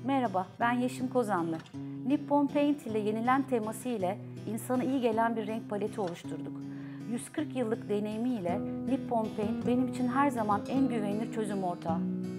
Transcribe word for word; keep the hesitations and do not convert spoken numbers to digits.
Merhaba, ben Yeşim Kozanlı. Nippon Paint ile yenilen teması ile insana iyi gelen bir renk paleti oluşturduk. yüz kırk yıllık deneyimiyle Nippon Paint benim için her zaman en güvenilir çözüm ortağı.